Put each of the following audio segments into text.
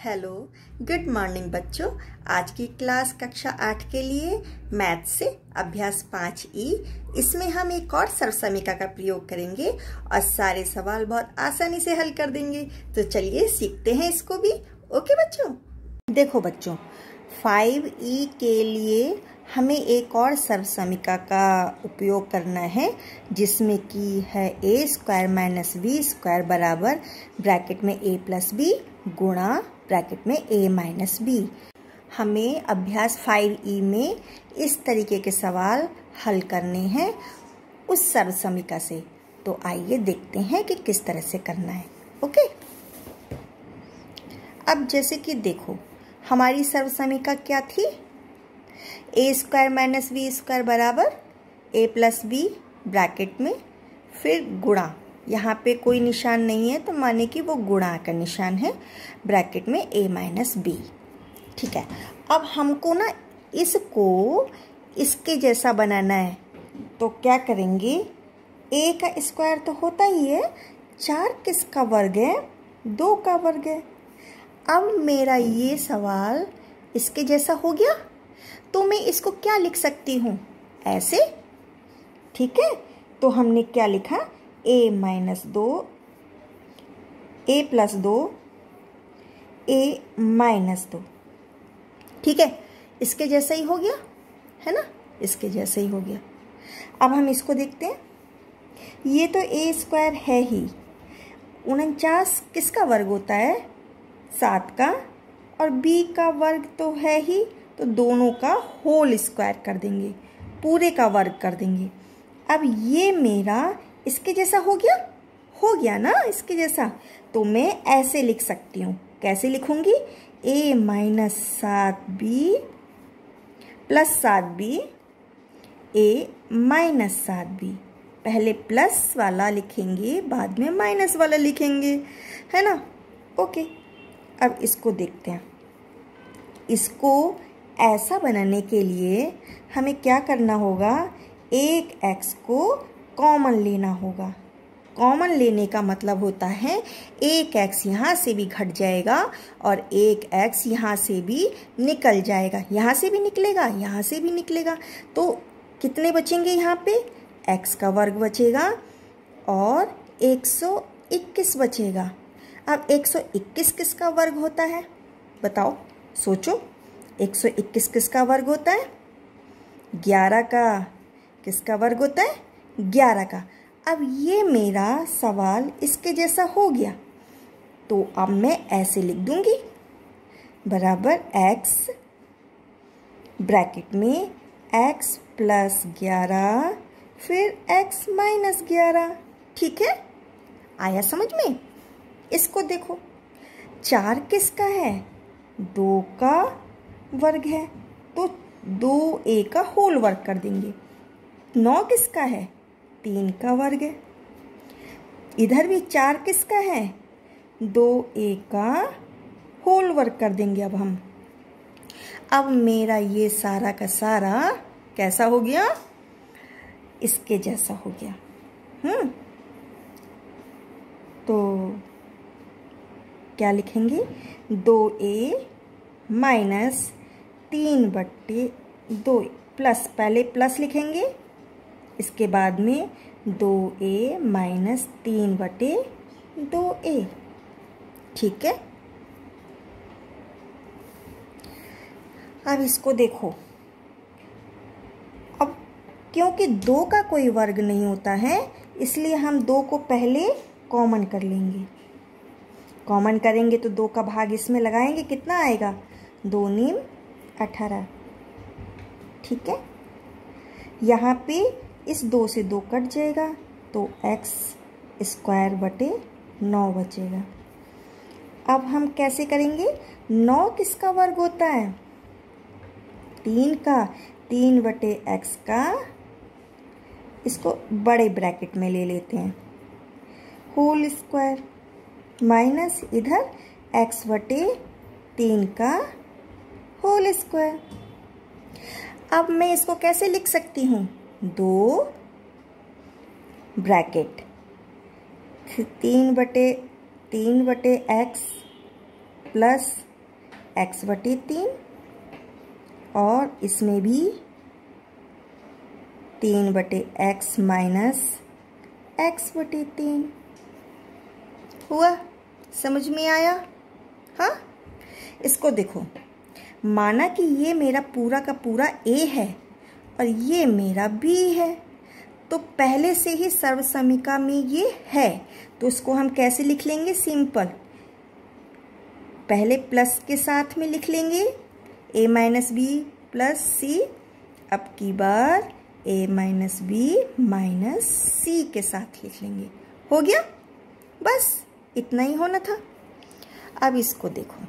Hello, good morning बच्चों। आज की क्लास कक्षा 8 के लिए मैथ से अभ्यास 5E। इसमें हम एक और सर्वसमीका का प्रयोग करेंगे और सारे सवाल बहुत आसानी से हल कर देंगे। तो चलिए सीखते हैं इसको भी। ओके बच्चों, देखो बच्चों, 5E के लिए हमें एक और सर्वसमीका का उपयोग करना है, जिसमें कि है a² - b² बराबर ब्रैकेट में a + b गुणा ब्रैकेट में a - b। हमें अभ्यास 5E में इस तरीके के सवाल हल करने हैं उस सर्वसमीका से। तो आइए देखते हैं कि किस तरह से करना है। ओके, अब जैसे कि देखो, हमारी सर्वसमीका क्या थी? a² - b² बराबर a + b ब्रैकेट में, फिर गुणा, यहाँ पे कोई निशान नहीं है तो माने कि वो गुणा का निशान है, ब्रैकेट में a - b। ठीक है, अब हमको ना इसको इसके जैसा बनाना है। तो क्या करेंगे, a का स्क्वायर तो होता ही है, 4 किसका वर्ग है? 2 का वर्ग है। अब मेरा ये सवाल इसके जैसा हो गया, तो मैं इसको क्या लिख सकती हूँ? ऐसे। ठीक है, तो हमने क्या लिखा? a - 2 a + 2 a - 2। ठीक है, इसके जैसा ही हो गया है ना, इसके जैसा ही हो गया। अब हम इसको देखते हैं। ये तो a² है ही, 49 किसका वर्ग होता है? 7 का, और b का वर्ग तो है ही, तो दोनों का होल स्क्वायर कर देंगे, पूरे का वर्ग कर देंगे। अब ये मेरा इसके जैसा हो गया ना इसके जैसा। तो मैं ऐसे लिख सकती हूँ। कैसे लिखूंगी? a - 7b + 7b a - 7b। पहले प्लस वाला लिखेंगे, बाद में माइनस वाला लिखेंगे, है ना। ओके, अब इसको देखते हैं। इसको ऐसा बनाने के लिए हमें क्या करना होगा? एक x को कॉमन लेना होगा। कॉमन लेने का मतलब होता है एक x यहाँ से भी घट जाएगा और एक x यहाँ से भी निकल जाएगा। यहाँ से भी निकलेगा, यहाँ से भी निकलेगा, तो कितने बचेंगे? यहाँ पे x का वर्ग बचेगा और 121 बचेगा। अब 121 किसका वर्ग होता है? बताओ, सोचो। 121 किसका वर्ग होता है? 11 का। किसका वर्ग होता है? 11 का। अब ये मेरा सवाल इसके जैसा हो गया, तो अब मैं ऐसे लिख दूंगी, बराबर x ब्रैकेट में x + 11 फिर x - 11। ठीक है, आया समझ में? इसको देखो, 4 किसका है? 2 का वर्ग है, तो 2a का होल वर्ग कर देंगे। 9 किसका है? 3 का वर्ग है। इधर भी 4 किसका है? 2a का होल वर्ग कर देंगे। अब मेरा ये सारा का सारा कैसा हो गया? इसके जैसा हो गया। तो क्या लिखेंगे? 2a - 3/2 प्लस, पहले प्लस लिखेंगे, इसके बाद में 2a - 3/2a। ठीक है, अब इसको देखो। अब क्योंकि 2 का कोई वर्ग नहीं होता है, इसलिए हम 2 को पहले कॉमन कर लेंगे। कॉमन करेंगे तो 2 का भाग इसमें लगाएंगे, कितना आएगा? 2 × 9 = 18। ठीक है, यहाँ पे इस 2 से 2 कट जाएगा, तो x² / 9 बचेगा। अब हम कैसे करेंगे? 9 किसका वर्ग होता है? 3 का। 3/x का, इसको बड़े ब्रैकेट में ले लेते हैं, होल स्क्वायर, माइनस इधर x/3 का होल स्क्वायर। अब मैं इसको कैसे लिख सकती हूँ? 2 ब्रैकेट 3/3/x प्लस x/3 और इसमें भी 3/x माइनस x/3 हुआ। समझ में आया? हाँ, इसको देखो, माना कि ये मेरा पूरा का पूरा a है और ये मेरा b है, तो पहले से ही सर्वसमीका में ये है, तो इसको हम कैसे लिख लेंगे? सिंपल, पहले प्लस के साथ में लिख लेंगे a minus B plus C, अब की बार a minus B minus C के साथ लिख लेंगे। हो गया, बस इतना ही होना था। अब इसको देखो,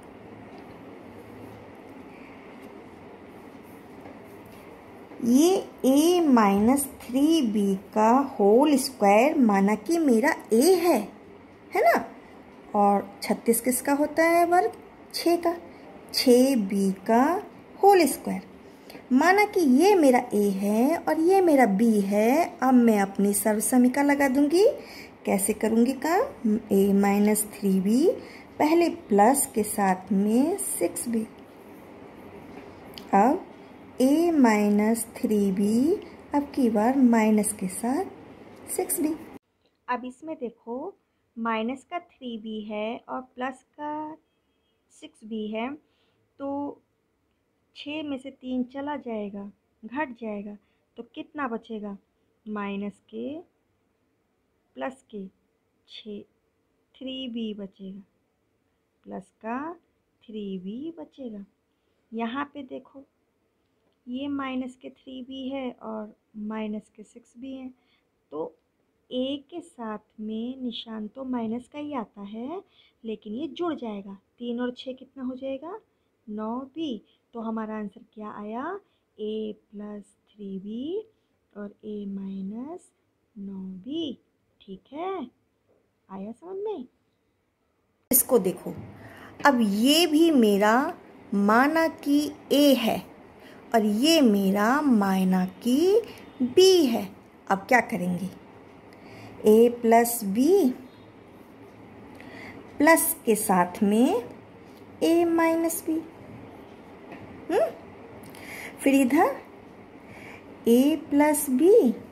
ये a माइनस 3b का होल स्क्वायर माना कि मेरा a है ना, और 36 किसका होता है वर्ग? 6 का। 6b का होल स्क्वायर माना कि ये मेरा a है और ये मेरा b है। अब मैं अपनी सर्वसमीका लगा दूंगी। कैसे करूंगी काम? a माइनस 3b, पहले प्लस के साथ में 6b, अब a माइनस 3b, अब की बार माइनस के साथ 6b। अब इसमें देखो, माइनस का 3b है और प्लस का 6b है, तो 6 में से 3 चला जाएगा, घट जाएगा, तो कितना बचेगा? माइनस के प्लस के 3b बचेगा, प्लस का 3b बचेगा। यहाँ पे देखो, ये माइनस के 3b है और माइनस के 6b है, तो a के साथ में निशान तो माइनस का ही आता है, लेकिन ये जुड़ जाएगा। 3 और 6 कितना हो जाएगा? 9b। तो हमारा आंसर क्या आया? a प्लस 3b और a माइनस 9b। ठीक है, आया समझ में? इसको देखो, अब ये भी मेरा माना कि a है और ये मेरा माना कि b है। अब क्या करेंगे? a प्लस b प्लस के साथ में a माइनस b, फिर इधर a प्लस b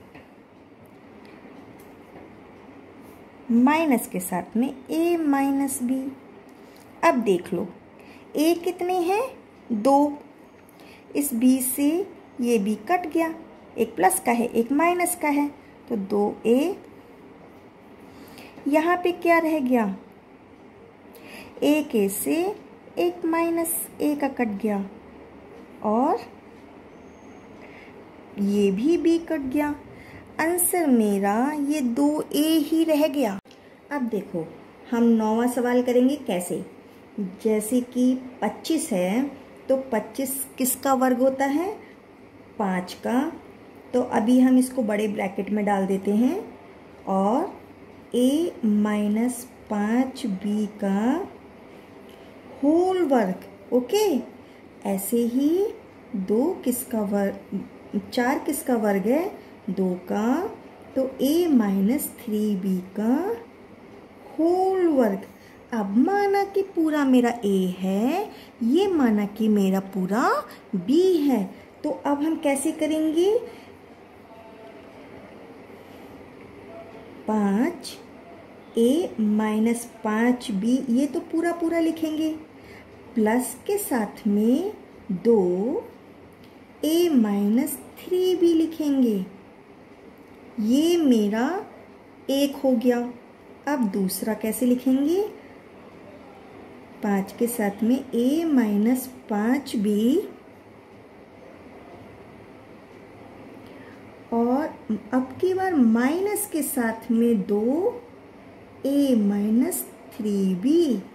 माइनस के साथ में a माइनस b। अब देख लो, a कितने हैं? 2। इस b से ये b कट गया, एक प्लस का है एक माइनस का है, तो 2a। यहाँ पे क्या रह गया? एक a से एक माइनस a का कट गया और ये भी b कट गया। आंसर मेरा ये 2a ही रह गया। अब देखो, हम 9वां सवाल करेंगे। कैसे? जैसे कि 25 है, तो 25 किसका वर्ग होता है? 5 का। तो अभी हम इसको बड़े ब्रैकेट में डाल देते हैं और a माइनस 5b का होल वर्ग। ओके, ऐसे ही 2 किसका वर्ग? 4 किसका वर्ग है? 2 का। तो a माइनस 3b का होल वर्ग। अब माना कि पूरा मेरा a है, ये माना कि मेरा पूरा b है, तो अब हम कैसे करेंगे? 5a माइनस 5b, ये तो पूरा पूरा लिखेंगे, प्लस के साथ में 2a माइनस 3b लिखेंगे। ये मेरा एक हो गया। अब दूसरा कैसे लिखेंगे? 5 के साथ में a माइनस 5b और अब की बार माइनस के साथ में 2a माइनस 3b।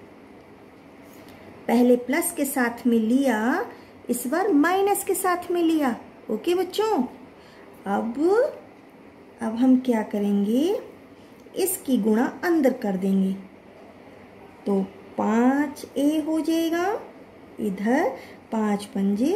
पहले प्लस के साथ में लिया, इस बार माइनस के साथ में लिया। ओके बच्चों, अब हम क्या करेंगे? इसकी गुणा अंदर कर देंगे, तो 5a हो जाएगा, इधर 5 पंजे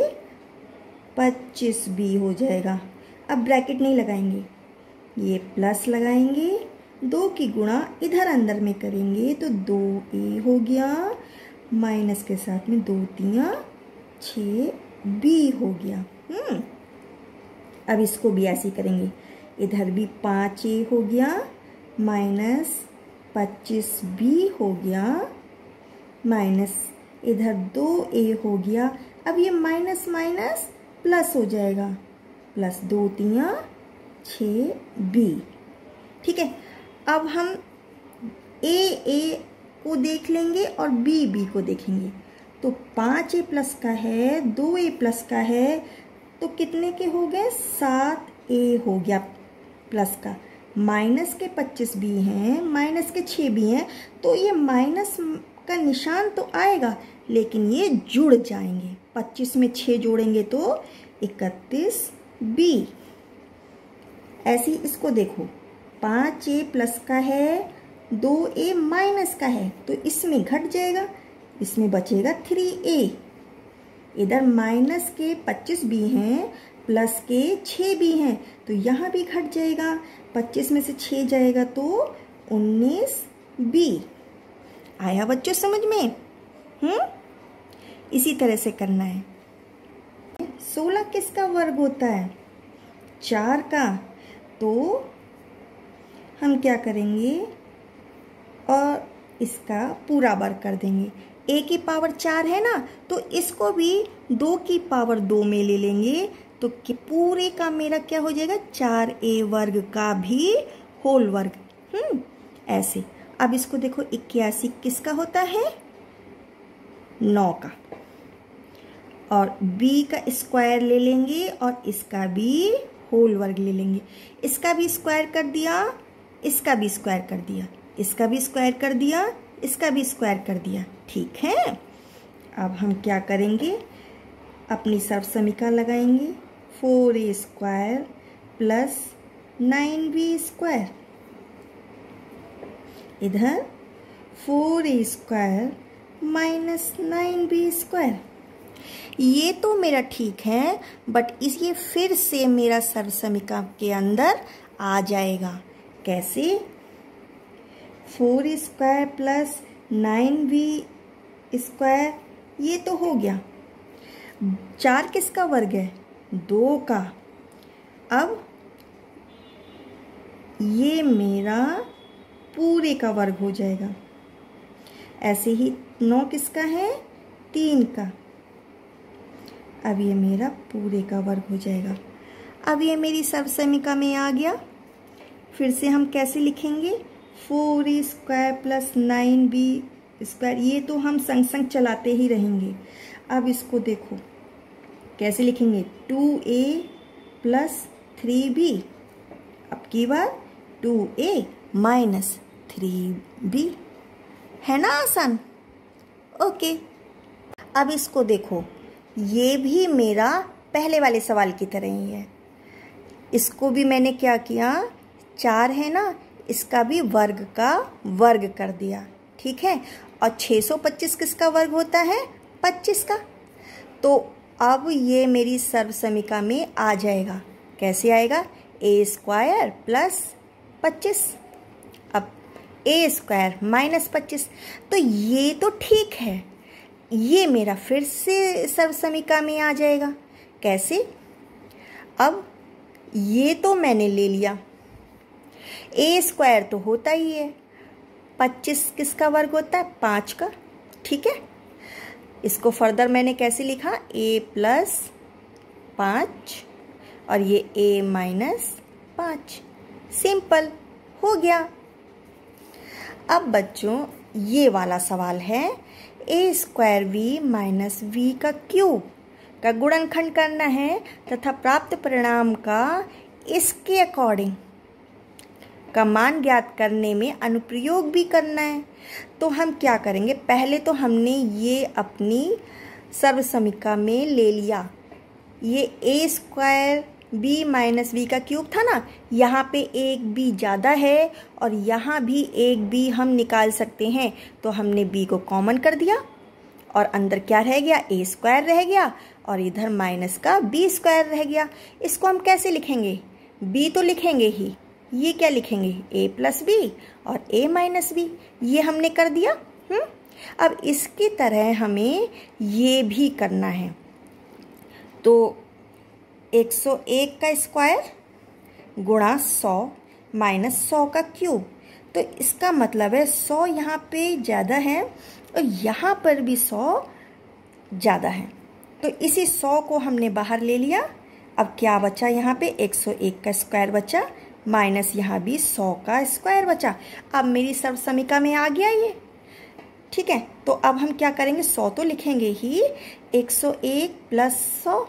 25b हो जाएगा। अब ब्रैकेट नहीं लगाएंगे, ये प्लस लगाएंगे, 2 की गुणा इधर अंदर में करेंगे तो 2a हो गया, माइनस के साथ में 2 3 6 बी हो गया। अब इसको भी ऐसे ही करेंगे, इधर भी 5a हो गया माइनस 25b हो गया माइनस इधर 2a हो गया। अब ये माइनस माइनस प्लस हो जाएगा, प्लस 2 3 6b। ठीक है, अब हम a को देख लेंगे और b को देखेंगे। तो 5a प्लस का है, 2a प्लस का है, तो कितने के हो गए? 7a हो गया प्लस का। माइनस के 25 भी हैं, माइनस के 6 भी हैं, तो ये माइनस का निशान तो आएगा लेकिन ये जुड़ जाएंगे। 25 में 6 जोड़ेंगे तो 31b। ऐसे ही इसको देखो, 5a प्लस का है, 2a माइनस का है, तो इसमें घट जाएगा, इसमें बचेगा 3a। इधर माइनस के 25 भी हैं, प्लस के 6 भी हैं, तो यहाँ भी घट जाएगा, 25 में से 6 जाएगा तो 19b। आया बच्चों समझ में? इसी तरह से करना है। 16 किसका वर्ग होता है? 4 का। तो हम क्या करेंगे और इसका पूरा वर्ग कर देंगे। a की पावर 4 है ना, तो इसको भी 2 की पावर 2 में ले लेंगे, तो पूरे का मेरा क्या हो जाएगा? 4a वर्ग का भी होल वर्ग। ऐसे। अब इसको देखो, 81 किसका होता है? 9 का। और b का स्क्वायर ले लेंगे और इसका भी होल वर्ग ले लेंगे। इसका भी स्क्वायर कर दिया, इसका भी स्क्वायर कर दिया, इसका भी स्क्वायर कर दिया, इसका भी स्क्वायर कर दिया। ठीक है, अब हम क्या करेंगे? अपनी सर्वसमीका लगाएंगे। 4a square plus 9b square, इधर 4a square minus 9b square. ये तो मेरा ठीक है, बट ये फिर से मेरा सर्वसमीका के अंदर आ जाएगा। कैसे? 4a square plus 9b square, ये तो हो गया। 4 किसका वर्ग है? 2 का। अब ये मेरा पूरे का वर्ग हो जाएगा। ऐसे ही 9 किसका है? 3 का। अब ये मेरा पूरे का वर्ग हो जाएगा। अब ये मेरी सर्वसमीका में आ गया। फिर से हम कैसे लिखेंगे? 4a square plus 9b square, ये तो हम संग संग चलाते ही रहेंगे। अब इसको देखो कैसे लिखेंगे? 2a plus 3b। अब की बार 2a माइनस 3b, है ना आसान? ओके। अब इसको देखो, ये भी मेरा पहले वाले सवाल की तरह ही है। इसको भी मैंने क्या किया? 4 है ना, इसका भी वर्ग का वर्ग कर दिया। ठीक है, और 625 किसका वर्ग होता है? 25 का। तो अब ये मेरी सर्वसमीका में आ जाएगा। कैसे आएगा? a स्क्वायर प्लस 25, अब a स्क्वायर माइनस 25। तो ये तो ठीक है, ये मेरा फिर से सर्वसमीका में आ जाएगा। कैसे? अब ये तो मैंने ले लिया, a स्क्वायर तो होता ही है, 25 किसका वर्ग होता है? 5 का। ठीक है, इसको फर्दर मैंने कैसे लिखा? a प्लस 5 और ये a माइनस 5। सिंपल हो गया। अब बच्चों ये वाला सवाल है, a square v minus v का क्यूब का गुणनखंड करना है तथा प्राप्त परिणाम का इसके अकॉर्डिंग का मान ज्ञात करने में अनुप्रयोग भी करना है। तो हम क्या करेंगे? पहले तो हमने ये अपनी सर्वसमीका में ले लिया, ये a square b minus v का क्यूब था ना, यहाँ पे एक b ज़्यादा है और यहाँ भी एक b हम निकाल सकते हैं। तो हमने b को कॉमन कर दिया और अंदर क्या रह गया? a स्क्वायर रह गया और इधर माइनस का b स्क्वायर रह गया। इसको हम कैसे लिखेंगे? b तो लिखेंगे ही, ये क्या लिखेंगे? a प्लस b और a माइनस b। ये हमने कर दिया। अब इसकी तरह हमें ये भी करना है। तो 101 का स्क्वायर गुणा 100 माइनस 100 का क्यूब। तो इसका मतलब है 100 यहाँ पे ज़्यादा है और यहाँ पर भी 100 ज़्यादा है। तो इसी 100 को हमने बाहर ले लिया। अब क्या बचा यहाँ पे? 101 का स्क्वायर बचा माइनस यहाँ भी 100 का स्क्वायर बचा। अब मेरी सर्व समीकरण में आ गया ये, ठीक है। तो अब हम क्या करेंगे? 100 तो लिखेंगे ही, 101 प्लस 100,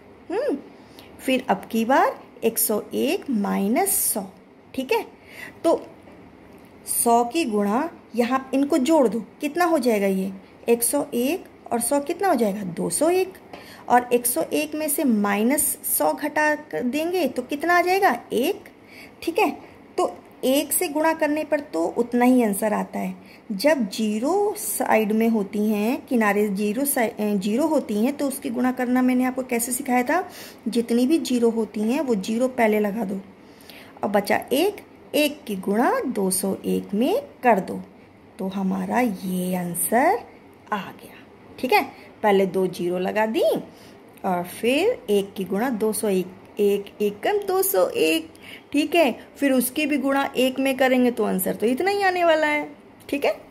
फिर अब की बार 101 माइनस 100, ठीक है। तो 100 की गुणा यहाँ इनको जोड़ दो, कितना हो जाएगा ये? 101 और 100 कितना हो जाएगा? 201। और 101 में से माइनस 100 घटा कर देंगे तो कितना आ जाएगा? 1, ठीक है। तो 1 से गुणा करने पर तो उतना ही आंसर आता है। जब जीरो साइड में होती हैं, किनारे जीरो होती हैं, तो उसकी गुणा करना मैंने आपको कैसे सिखाया था? जितनी भी जीरो होती हैं वो जीरो पहले लगा दो और बचा 1, 1 की गुणा 201 में कर दो, तो हमारा ये आंसर आ गया, ठीक है। पहले 2 जीरो लगा दी और फिर 1 की गुणा 201, 1 एकम 201, ठीक है। फिर उसकी भी गुणा 1 में करेंगे तो आंसर तो इतना ही आने वाला है, ठीक है।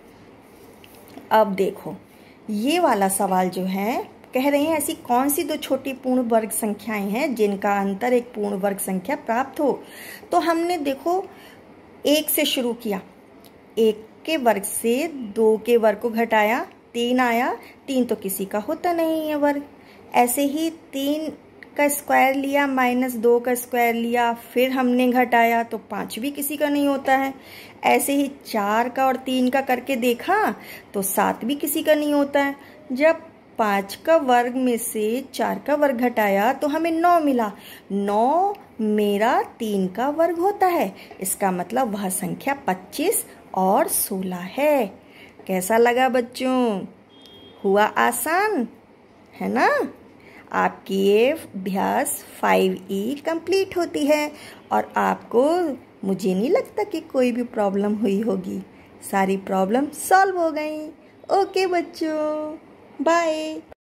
अब देखो ये वाला सवाल जो है, कह रहे हैं ऐसी कौन सी दो छोटी पूर्ण वर्ग संख्याएं हैं जिनका अंतर एक पूर्ण वर्ग संख्या प्राप्त हो। तो हमने देखो 1 से शुरू किया, 1 के वर्ग से 2 के वर्ग को घटाया, 3 आया। 3 तो किसी का होता नहीं है वर्ग। ऐसे ही 3 का स्क्वायर लिया माइनस 2 का स्क्वायर लिया, फिर हमने घटाया तो 5 भी किसी का नहीं होता है। ऐसे ही 4 का और 3 का करके देखा तो 7 भी किसी का नहीं होता है। जब 5 का वर्ग में से 4 का वर्ग घटाया तो हमें 9 मिला। 9 मेरा 3 का वर्ग होता है। इसका मतलब वह संख्या 25 और 16 है। कैसा लगा बच्चों? हुआ आसान है ना? आपकी ये अभ्यास 5E कंप्लीट होती है और आपको मुझे नहीं लगता कि कोई भी प्रॉब्लम हुई होगी। सारी प्रॉब्लम सॉल्व हो गई। ओके बच्चों, बाय।